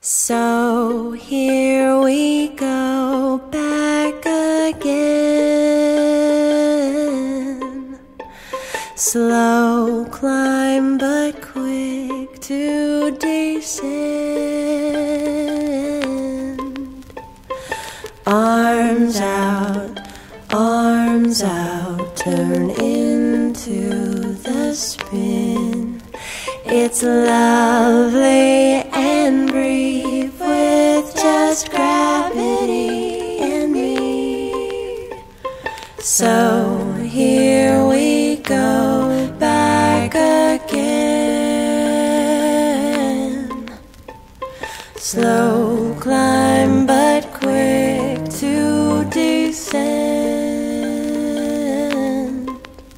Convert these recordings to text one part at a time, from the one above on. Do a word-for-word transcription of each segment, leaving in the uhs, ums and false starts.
So here we go back again. Slow climb but quick to descend. Arms out, arms out, turn into the spin. It's lovely and brief with just gravity and me. So here we go back again. Slow climb but quick to descend.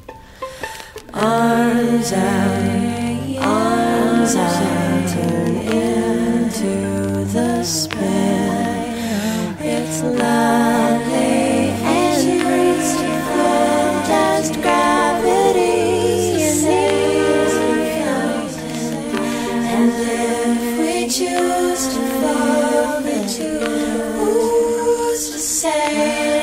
Arms out, arms out, turn into the spin. It's lovely and brief with just gravity and ease. And if we choose to fall, we choose to say,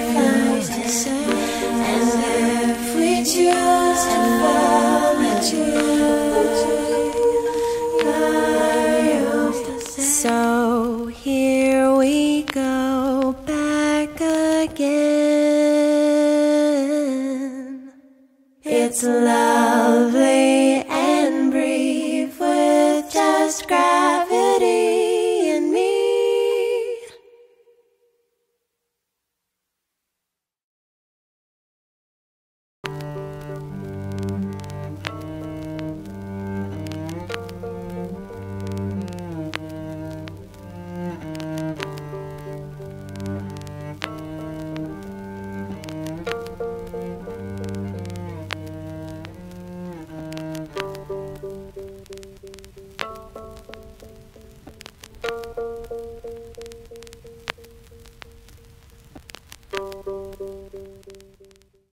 and if we choose to fall, we choose. So here we go back again. It's lovely and brief with just gravity and me. Thank you.